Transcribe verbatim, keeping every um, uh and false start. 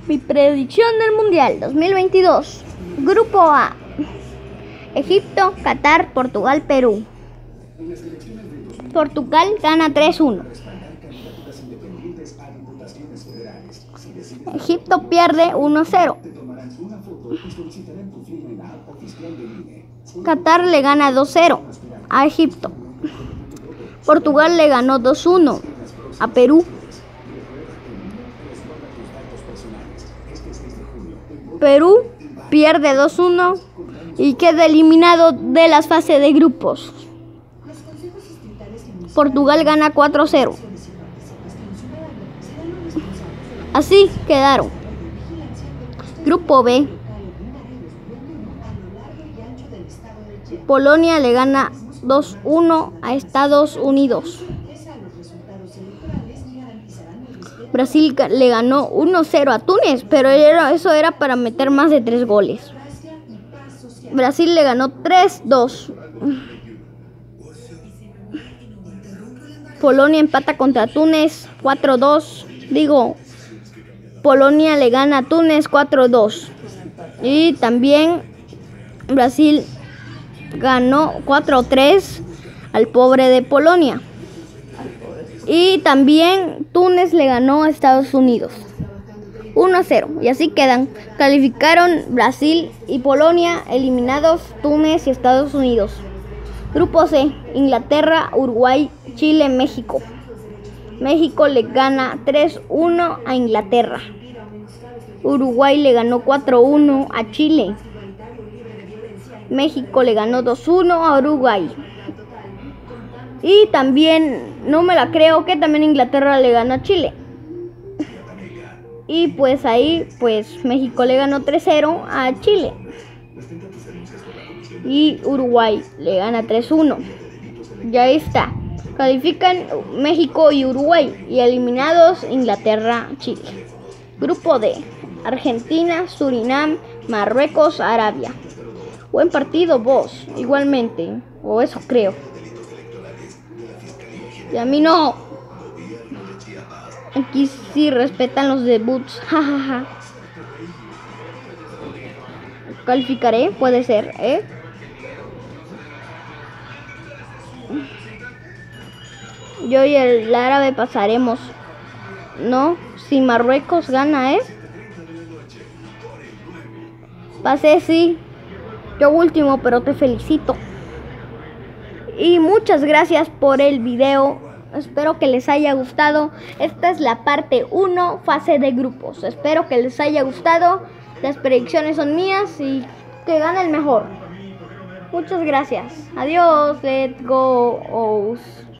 Mi predicción del Mundial dos mil veintidós. Grupo A: Egipto, Qatar, Portugal, Perú. Portugal gana tres uno. Egipto pierde uno cero. Qatar le gana dos cero a Egipto. Portugal le ganó dos uno a Perú. Perú pierde dos uno y queda eliminado de las fases de grupos. Portugal gana cuatro cero. Así quedaron. Grupo B: Polonia le gana dos uno a Estados Unidos. Brasil le ganó uno cero a Túnez, pero eso era para meter más de tres goles. Brasil le ganó tres dos. Polonia empata contra Túnez cuatro dos. Digo, Polonia le gana a Túnez cuatro dos. Y también Brasil ganó cuatro tres al pobre de Polonia. Y también Túnez le ganó a Estados Unidos uno cero. Y así quedan. Calificaron Brasil y Polonia, eliminados Túnez y Estados Unidos. Grupo C: Inglaterra, Uruguay, Chile, México. México le gana tres uno a Inglaterra. Uruguay le ganó cuatro uno a Chile. México le ganó dos uno a Uruguay. Y también, no me la creo, que también Inglaterra le ganó a Chile. Y pues ahí, pues México le ganó tres cero a Chile. Y Uruguay le gana tres uno. Ya está. Califican México y Uruguay. Y eliminados Inglaterra, Chile. Grupo D: Argentina, Surinam, Marruecos, Arabia. Buen partido, vos, igualmente. O eso creo. Y a mí no. Aquí sí respetan los debuts. Jajaja. Calificaré, puede ser, ¿eh? Yo y el árabe pasaremos. No, si Marruecos gana, ¿eh? Pasé, sí. Yo último, pero te felicito. Y muchas gracias por el video. Espero que les haya gustado. Esta es la parte uno, fase de grupos. Espero que les haya gustado. Las predicciones son mías y que gane el mejor. Muchas gracias. Adiós. Let's go.